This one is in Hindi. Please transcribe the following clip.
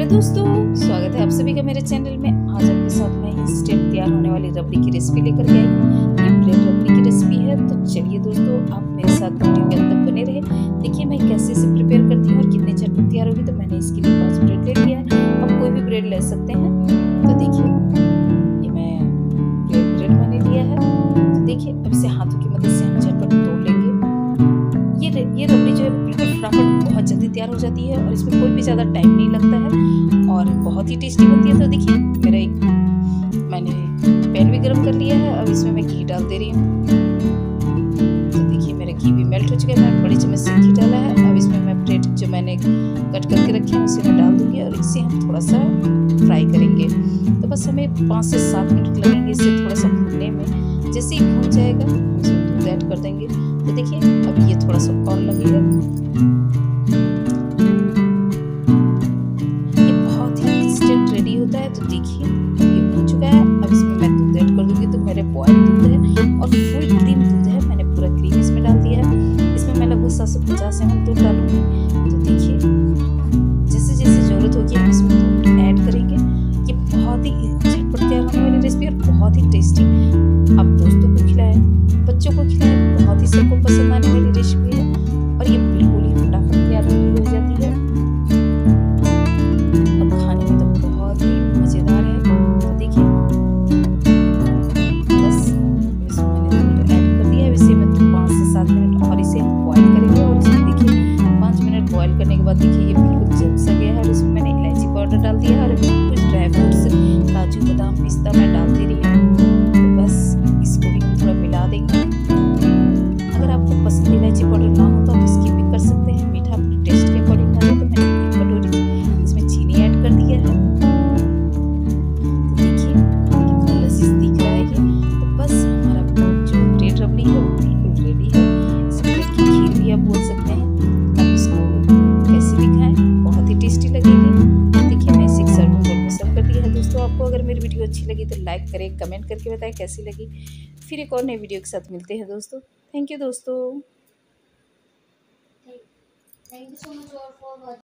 हेलो दोस्तों, स्वागत है आप सभी का मेरे चैनल में। आज आपके साथ मैं इंस्टेंट तैयार होने वाली रबड़ी की रेसिपी लेकर के आई हूँ। ये ब्रेड रबड़ी की रेसिपी है। तो चलिए दोस्तों, आप मेरे साथ वीडियो के अंत तक बने रहे। देखिए मैं कैसे इसे प्रिपेयर करती हूँ और कितने झटपट तैयार होगी। तो मैंने इसके लिए 5 ब्रेड ले लिया है। आप कोई भी ब्रेड ले सकते हैं। तो देखिए ये ब्रेड मैंने लिया है। तो देखिए अब इसे हाथों की मदद से हम झटपट तोड़ लेंगे। ये रबड़ी जो है बिल्कुल फटाफट बहुत जल्दी तैयार हो जाती है और इसमें कोई भी ज़्यादा टाइम नहीं लगता है और बहुत ही टेस्टी बनती है। तो देखिए मैंने पैन भी गर्म कर लिया है। अब इसमें मैं घी डाल दे रही हूँ। तो देखिए मेरा घी भी मेल्ट हो चुका है। मैंने बड़ी चम्मच से घी डाला है। अब इसमें मैं ब्रेड जो मैंने कट करके रखी है उसे मैं डाल दूँगी और इसे हम थोड़ा सा फ्राई करेंगे। तो बस हमें 5 से 7 मिनट लगेंगे इसे थोड़ा सा भूनने में। जैसे ही भून जाएगा हम इसमें दूध ऐड कर देंगे। तो देखिए अब ये थोड़ा सा और लगेगा। ये बहुत ही इंस्टेंट रेडी होता है। तो देखिए ये बन चुका है। अब इसमें मैं दूध ऐड कर दूंगी। तो मेरे बॉयल दूध है और फुल क्रीम दूध है। मैंने पूरा क्रीम इसमें डाल दिया है। इसमें मैं लगभग 750 ml दूध डालूंगी। तो देखिए जैसे जैसे जरूरत होगी हम इसमें दूध ऐड करेंगे। ये बहुत ही झटपट तैयार होने वाली रेसिपी और बहुत ही टेस्टी। आप दोस्तों को खिलाएं, बच्चों को खिलाएं, बहुत ही सबको पसंद आने वाली रेसिपी है और ये बिल्कुल ही फटाफट तैयार हो जाती है और खाने में तो बहुत ही मज़ेदार है। तो देखिए बस इसमें मैंने दूध ऐड कर दिया है। इसे मैं 5 से 7 मिनट और इसे हम बॉयल करेंगे। और इसमें देखिए 5 मिनट बॉयल करने के बाद देखिए ये बिल्कुल जम सा गया है और इसमें मैंने इलायची पाउडर डाल दिया है और कुछ ड्राई फ्रूट्स काजू बादाम पिस्ता मैं डाल दे रही हूँ। तो बस इसको भी हम थोड़ा मिला देंगे। अगर आपको पसंद इलायची पाउडर ना हो तो आप स्किप भी कर सकते हैं। मीठा अपने टेस्ट के अकॉर्डिंग डालें। तो मैंने 1 कटोरी इसमें चीनी ऐड कर दिया है। तो देखिए कितना लजीज दिख रहा है ये। तो बस हमारा जो ब्रेड रबड़ी है वो बिल्कुल रेडी है। इसे ब्रेड की खीर भी आप बोल सकते हैं। आप इसको कैसे भी खाएं, बहुत ही टेस्टी लगेगी। देखिए मैं इसे सर्विंग बोल में सर्व कर दिया है। दोस्तों आपको अगर मेरी वीडियो अच्छी लगी तो लाइक करें, कमेंट करके बताएं कैसी लगी। फिर एक और नई वीडियो के साथ मिलते हैं दोस्तों। थैंक यू दोस्तों। Thank you so much all for watching.